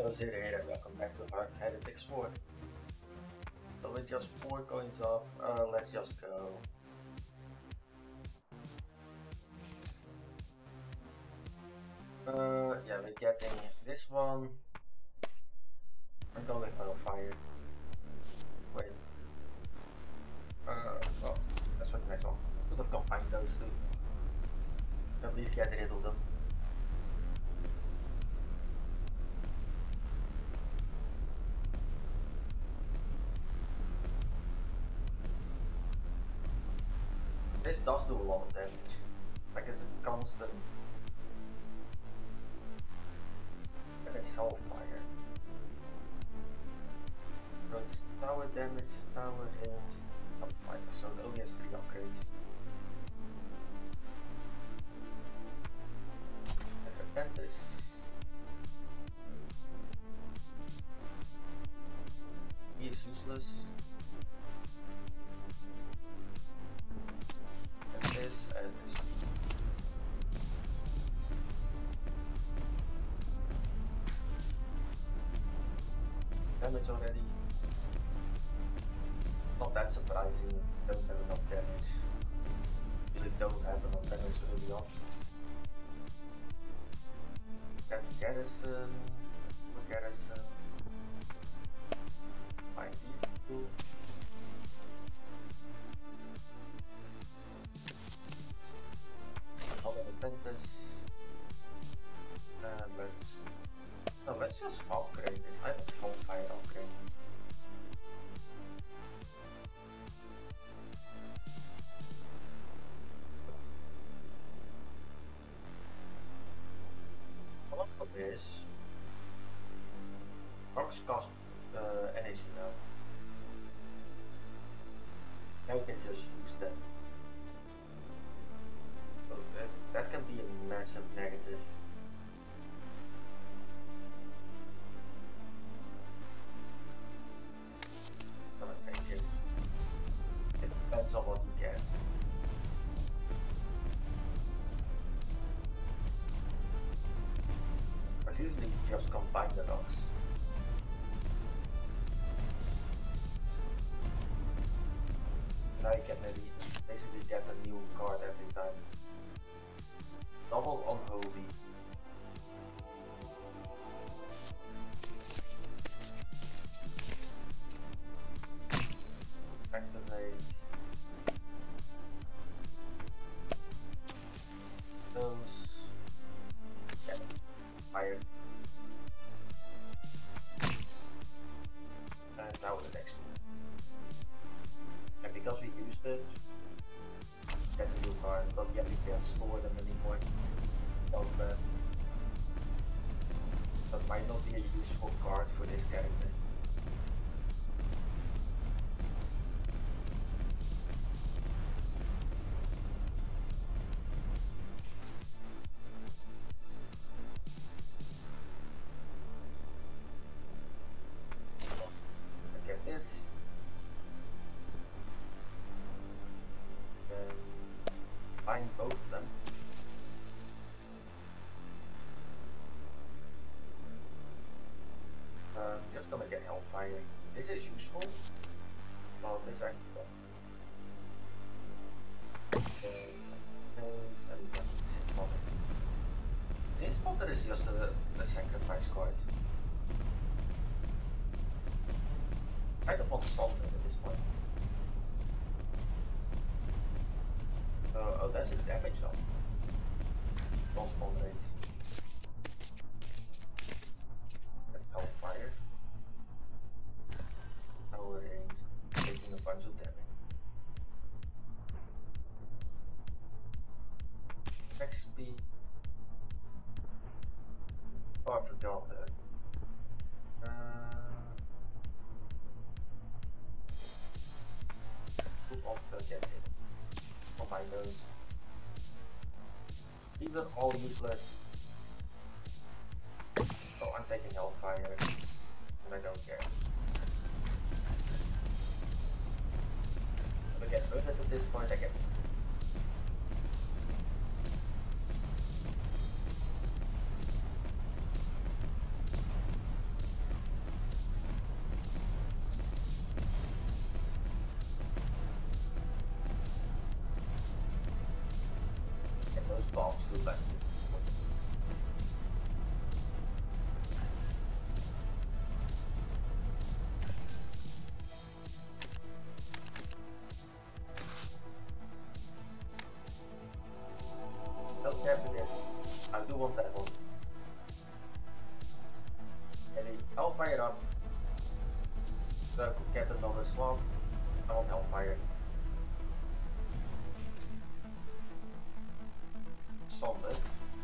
Hello there, and welcome back to Heretic Sword. So with just 4 coins up, let's just go. Yeah, we're getting this one. I'm going with fire. Wait. Well, that's what the next one. I could have combined those two. At least get rid of them. This does do a lot of damage. Like it's a constant. And it's hellfire. So it's tower damage, tower range, hellfire. So it only has 3 upgrades. Repentance. He is useless. And this. Damage already. Not that surprising. Don't have enough damage. Usually don't have enough damage early on. That's garrison. Garrison. Find these two. Another apprentice. And let's just upgrade this. I don't full fire upgrade. What is rocks cost energy now. Now we can just use them. So that can be a massive negative. I'm gonna take it. It depends on what you get. But usually you just combine the rocks. Now you can maybe basically get a new card every time. Double unholy. Activate those. Yeah, fire. And now the next one. And because we used it, get a new card, but yeah, we can't store them anymore. Not bad. That might not be a useful card for this character. Get this. Then find both of them. Just gonna get hellfire. This is useful. Well, this actually got. This spotter is just a sacrifice card. I don't want something at this point. Oh, that's a damage up. No spawn rates. That's hellfire. Tower range. Taking a bunch of damage. XP. Oh, I forgot that. Get it. Combine those. These are all useless. So I'm taking hellfire and I don't care. If I get hurt at this point, I get. Hellfire up. So I could get another slot. I want Hellfire. Solid.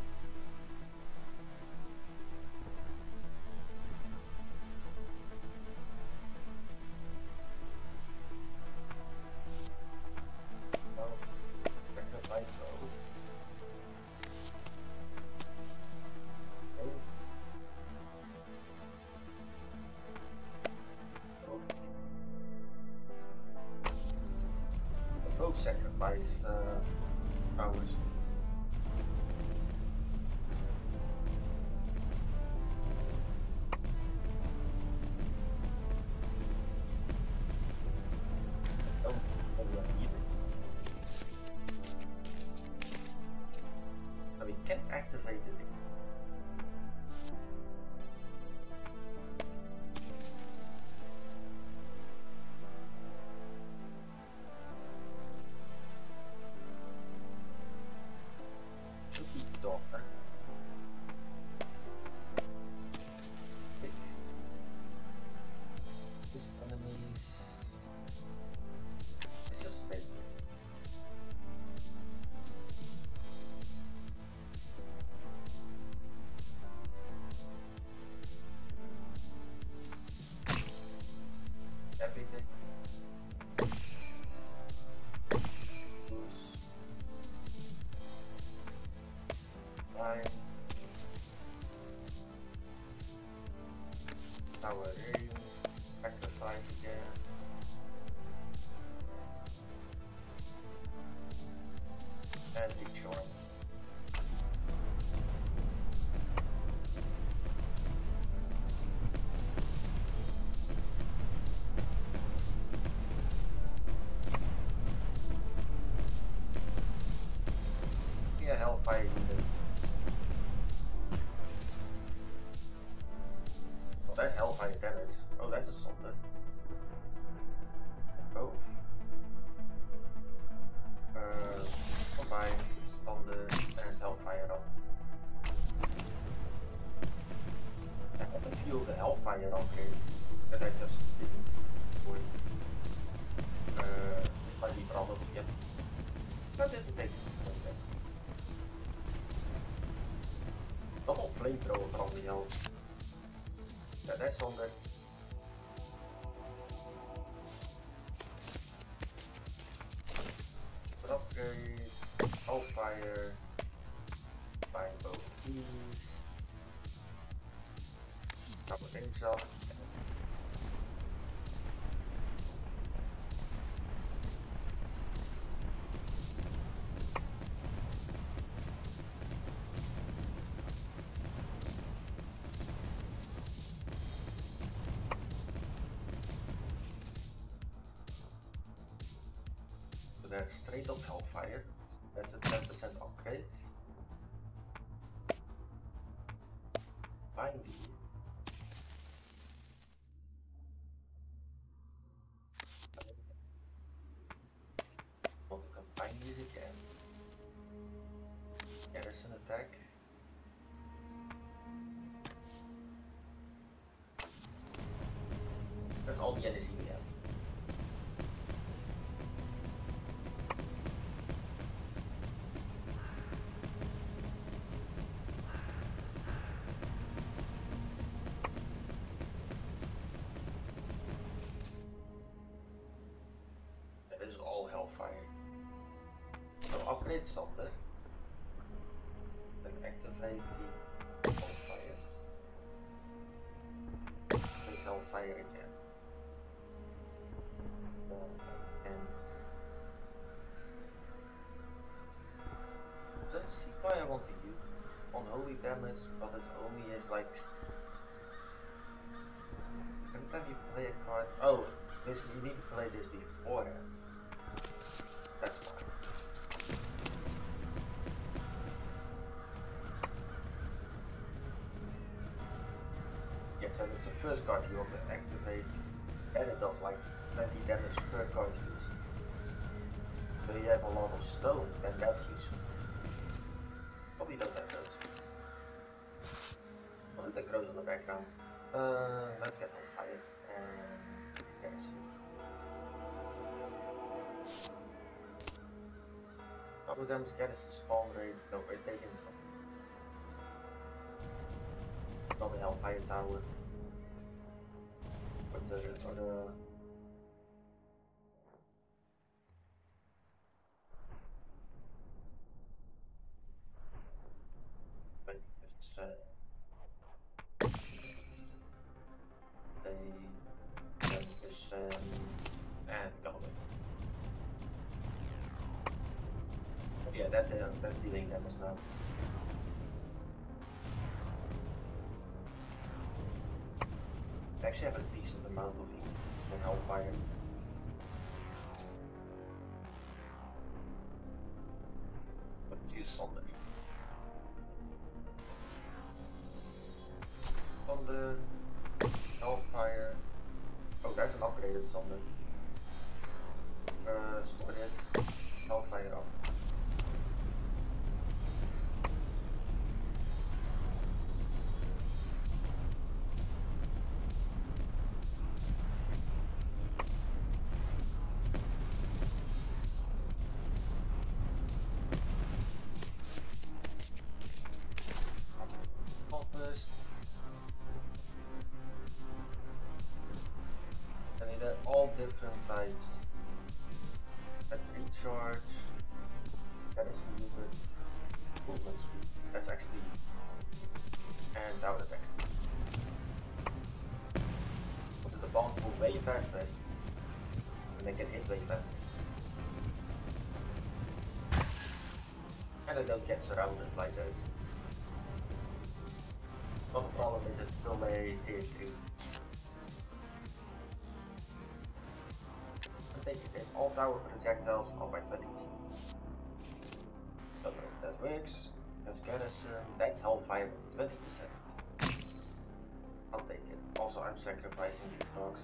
Sacrifice powers. Oh, so we can't activate it again. Everything. Loose. Fine. Power range. Sacrifice again. And rejoin. Hellfire unit. Oh, that's Hellfire damage. Oh, that's a Sonder. Oh. Combine Sonder and Hellfire up. I have a few of the Hellfire upgrades that I just didn't for might be problem, yep. That didn't take it. Double flamethrower probably helps. Yeah, that's Sonder. Upgrade, Hellfire, bind both keys, couple things up. That's straight up Hellfire. That's a 10% upgrade. Bindy. Want to combine these again. Garrison attack. That's all the energy we have. Is all Hellfire. So upgrade Sonder. Then activate the Hellfire. Take Hellfire again. And let's see why I want to use unholy damage, but it only is like every time you play a card. Oh, basically you need to play this beforehand. That's fine. Yes, and it's the first card you want to activate, and it does like 20 damage per card used. So you have a lot of stones, and that's useful. Probably don't have those. What do the crows in the background. Let's get on fire and garrison. Double damage garrison spawn rate. No, wait, they can stop. Not the Hellfire Tower. But the they 10% and got it. Oh, yeah, that's dealing damage now. I actually have a decent amount of heat and Hellfire. Let's use Sonder. Thunder, Hellfire. Oh, there's an upgraded Thunder. Store this. Hellfire up. They're all different types. That's recharge, garrison unit, movement speed. That's actually and tower attack speed. Also the bomb move way faster and they can hit way faster. And they don't get surrounded like this. But the problem is it's still a tier 3. It is all tower projectiles are by 20%. Don't know if that works. That's garrison. That's Hellfire 20%. I'll take it. Also, I'm sacrificing these dogs.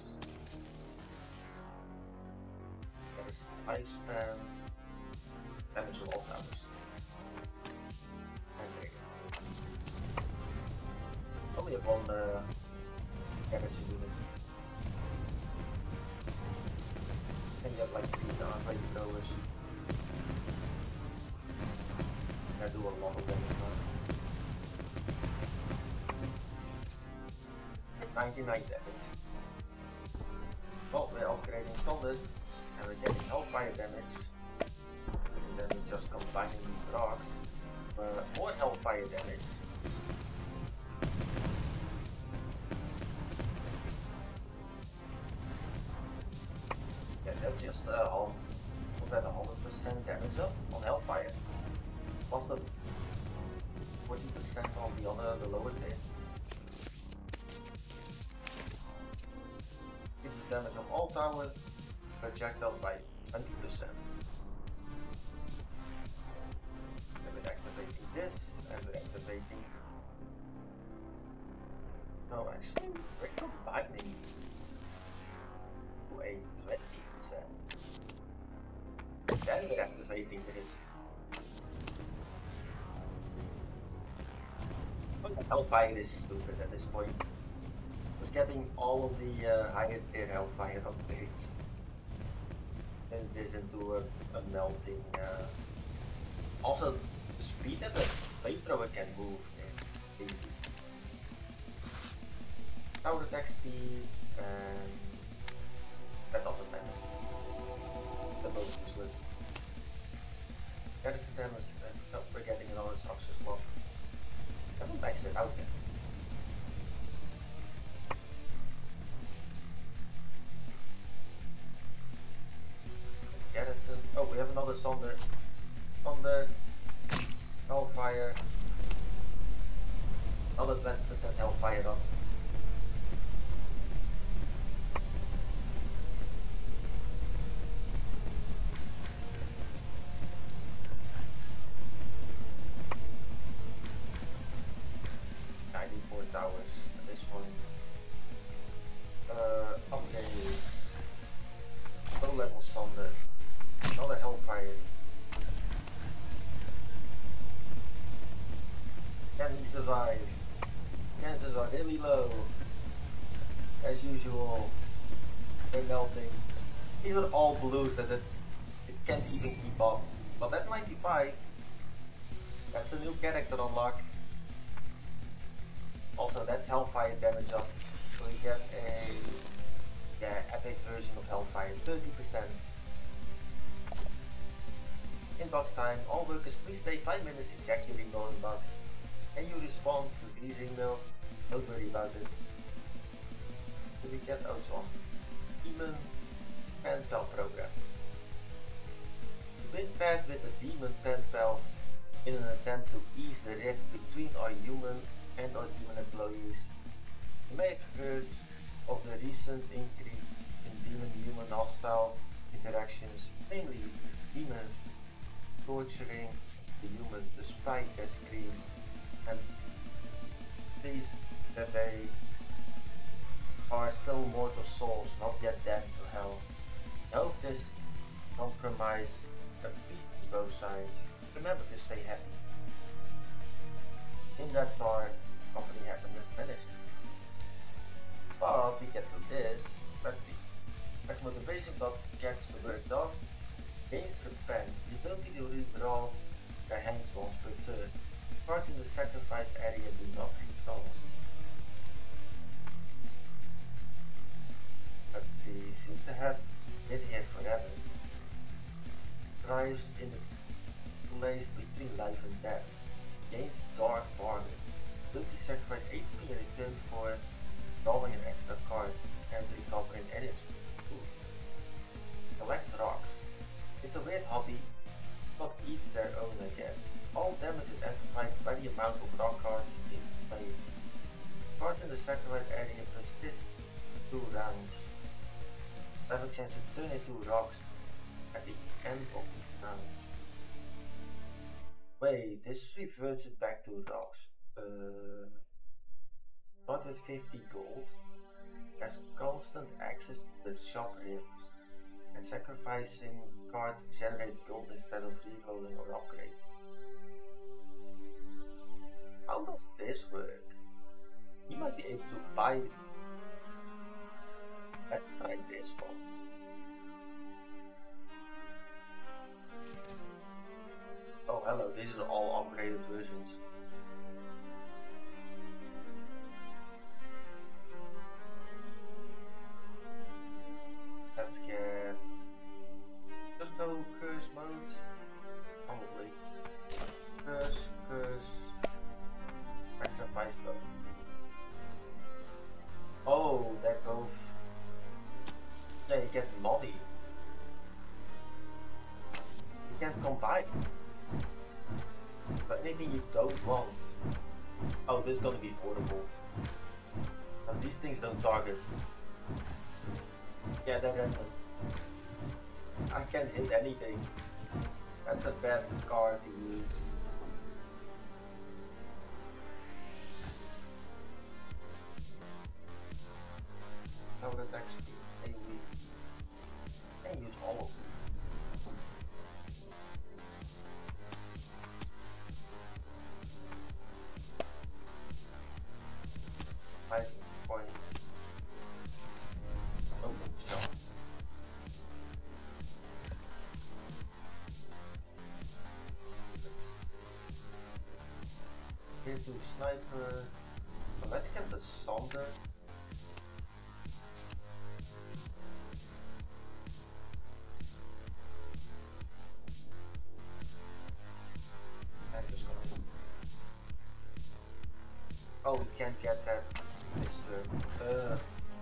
Garrison lifespan. Damage to all towers. And take it. Only have one garrison unit. And you have like 3 flamethrowers. I do a lot of damage now. 99 damage. Well, we're upgrading Solid and we're getting Hellfire damage. And then we're just combining these rocks. More Hellfire damage. That's just was that 100% damage up on Hellfire? Plus the 40% on the lower tier. 50 damage of all tower projectiles by 20%. And we're activating this and we're activating. No, actually, we're combining to a 20%. Then we're activating this. Hellfire is stupid at this point. Just getting all of the higher tier Hellfire upgrades. Turns this into a melting. Also, the speed that the flamethrower can move is easy. Tower attack speed and that doesn't matter. They're both useless. Garrison damage, no, we're getting another structure slot. I haven't maxed it out yet. It's garrison. Oh, we have another Sonder. Thunder. Hellfire. Another 20% Hellfire up. Towers at this point. Upgrades. Low level Sonder. Another Hellfire. Can we survive? Chances are really low. As usual, they're melting. These are all blues that it can't even keep up. But that's 95. That's a new character unlock. Also, that's Hellfire damage up. So we get a epic version of Hellfire, 30%. Inbox time. All workers, please take 5 minutes to check your email inbox. Can you respond to these emails? Don't worry about it. Do we get out on Demon Pen Pal program? We've been paired with a Demon Pen Pal in an attempt to ease the rift between our human and our demon employees. You may have heard of the recent increase in demon-human hostile interactions, namely demons torturing the humans despite their screams, and pleased that they are still mortal souls, not yet dead to hell. I hope this compromise appeals both sides. Remember to stay happy. In that our company happiness managed. But we get to this. Let's see. Max motivation but gets the work done. Gains repent. The ability to redraw their hands once per turn. Cards in the sacrifice area do not redraw. Let's see. Seems to have been here forever. Thrives in the place between life and death. Gains dark bargain. Ability sacrifice HP in return for drawing an extra card and recovering energy. Ooh. Collects rocks. It's a weird hobby, but eats their own, I guess. All damage is amplified by the amount of rock cards in play. Cards in the sacrifice area persist 2 rounds. Have a chance to turn into rocks at the end of each round. Wait, this reverts it back to rocks. Not with 50 gold. Has constant access to the shop rift. And sacrificing cards generates gold instead of rerolling or upgrade. How does this work? You might be able to buy it. Let's try this one. Oh hello, these are all upgraded versions. Let's get... Just go curse mode. Probably. Curse, sacrifice bow. Oh, they're both... Yeah, you get money. You can't combine. But anything you don't want. Oh, this is gonna be horrible. Because these things don't target. Yeah, they're random. I can't hit anything. That's a bad card to use. How would attack speed? AoE. I can use all of them. 5 points. Open shop. Here to sniper. So let's get the Sonder. I'm just gonna. Oh, we can't get that this turn.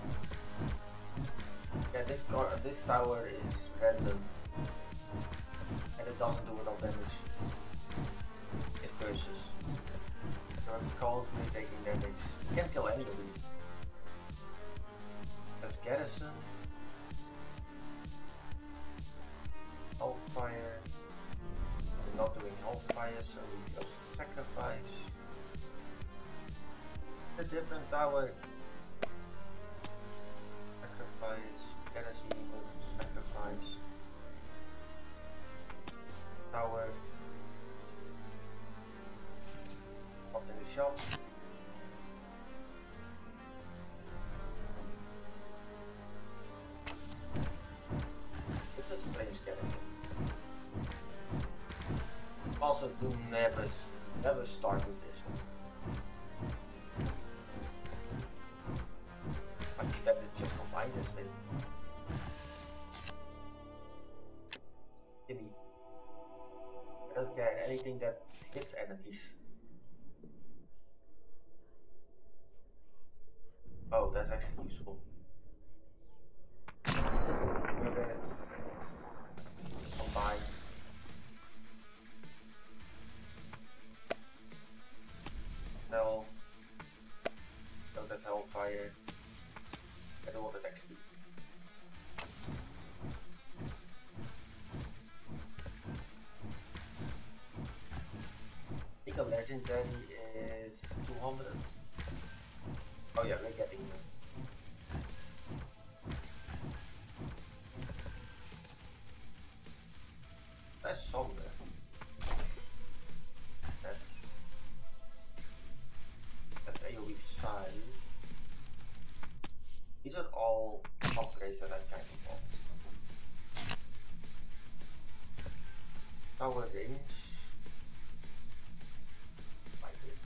Yeah, this tower is random, and it doesn't do enough damage. It curses. So I'm constantly taking damage. You can't kill any of these. That's Garrison. Hellfire. We're not doing Hellfire, so we just sacrifice. A different tower. Sacrifice. Garrison, sacrifice. Tower. What's in the shop? also do never start with this one. Might be better to just combine this thing. Give me. I don't care anything that hits enemies. Oh, that's actually useful. We're gonna combine. Hell. Don't have hellfire. I don't want that XP. I think a legendary is 200. Oh yeah, we're getting them. That's somber. That's AoE size. These are all upgrades that I kind of want. Tower range. Like this.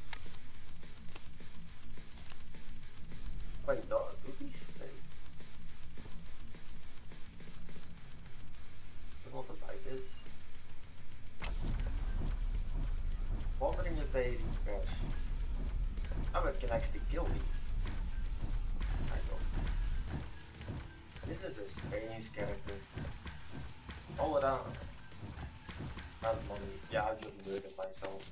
Wait, do these stay? I want to buy this. Wondering if they refresh. Oh, it can actually kill these. I don't. This is a strange character. All around. Not money. Yeah, I just murdered myself.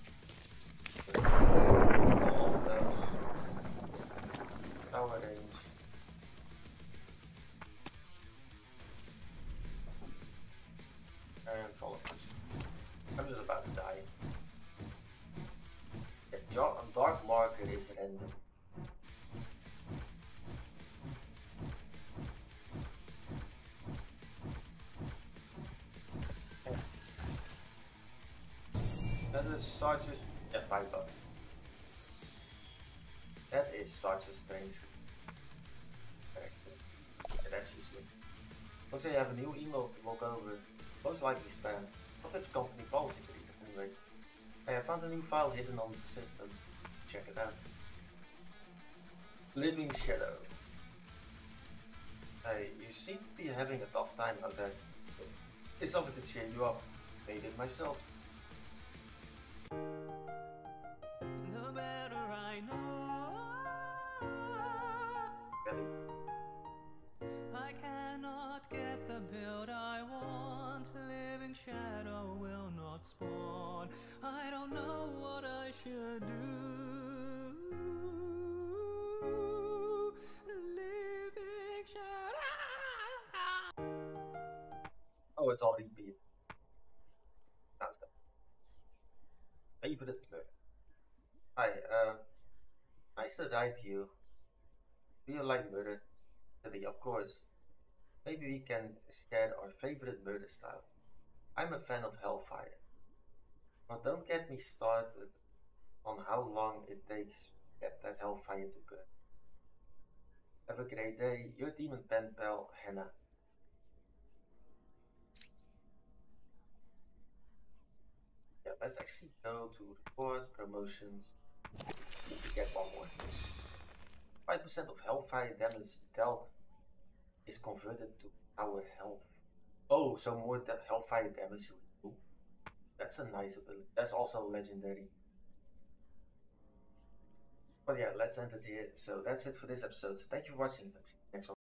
All of those. Tower range. And followers. I'm just about to die. Yeah, dark marker is random. That is such a $5. That is such a strange character. Yeah, that's useless. Looks like I have a new email to walk over. Most likely spam. But that's company policy to read anyway. Hey, I found a new file hidden on the system. Check it out. Living Shadow. Hey, you seem to be having a tough time out there. It's something to cheer you up. Made it myself. The better I know. Really? I cannot get the build I want. Living Shadow will not spawn. I don't know what I should do. Living Shadow. Oh, it's all repeat. Sounds good. Favorite murder. Hi, nice to write to you. Do you like murder? Of course. Maybe we can share our favorite murder style. I'm a fan of Hellfire. But don't get me started on how long it takes to get that Hellfire to burn. Have a great day. Your demon pen pal, Hannah. Yeah, let's actually go to report, promotions. Need to get one more. 5% of Hellfire damage dealt is converted to our health. Oh, so more that Hellfire damage you do. That's a nice ability. That's also legendary. But yeah, let's end it here. So that's it for this episode. So thank you for watching. Next one.